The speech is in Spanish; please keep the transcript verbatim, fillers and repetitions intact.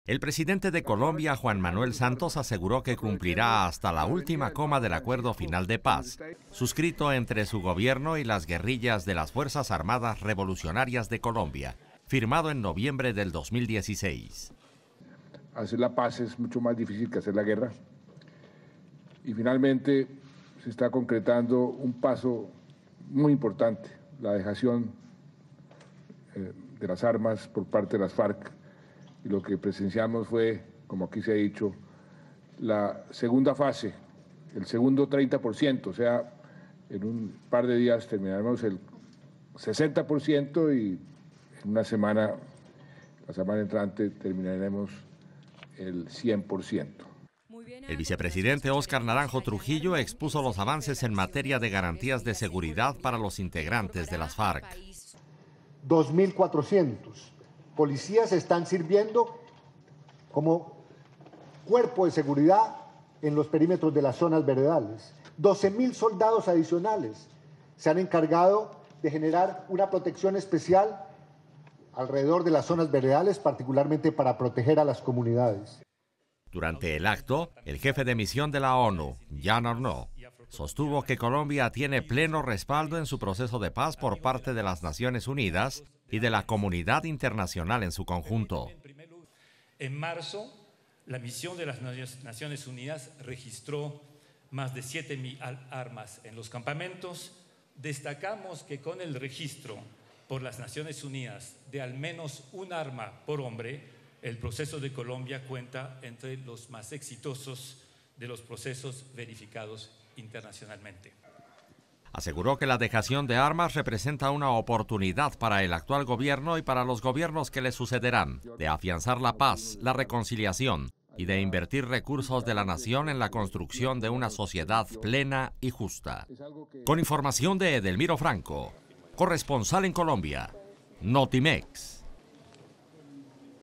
El presidente de Colombia, Juan Manuel Santos, aseguró que cumplirá hasta la última coma del acuerdo final de paz, suscrito entre su gobierno y las guerrillas de las Fuerzas Armadas Revolucionarias de Colombia, firmado en noviembre del dos mil dieciséis. Hacer la paz es mucho más difícil que hacer la guerra. Y finalmente se está concretando un paso muy importante, la dejación eh, de las armas por parte de las FARC. Y lo que presenciamos fue, como aquí se ha dicho, la segunda fase, el segundo treinta por ciento, o sea, en un par de días terminaremos el sesenta por ciento y en una semana, la semana entrante, terminaremos el cien por ciento. El vicepresidente Óscar Naranjo Trujillo expuso los avances en materia de garantías de seguridad para los integrantes de las FARC. dos mil cuatrocientos policías están sirviendo como cuerpo de seguridad en los perímetros de las zonas veredales. doce mil soldados adicionales se han encargado de generar una protección especial alrededor de las zonas veredales, particularmente para proteger a las comunidades. Durante el acto, el jefe de misión de la ONU, Jan Arnaud, sostuvo que Colombia tiene pleno respaldo en su proceso de paz por parte de las Naciones Unidas y de la comunidad internacional en su conjunto. En marzo, la misión de las Naciones Unidas registró más de siete mil armas en los campamentos. Destacamos que con el registro por las Naciones Unidas de al menos un arma por hombre, el proceso de Colombia cuenta entre los más exitosos de los procesos verificados internacionalmente. Aseguró que la dejación de armas representa una oportunidad para el actual gobierno y para los gobiernos que le sucederán de afianzar la paz, la reconciliación y de invertir recursos de la nación en la construcción de una sociedad plena y justa. Con información de Edelmiro Franco, corresponsal en Colombia, Notimex.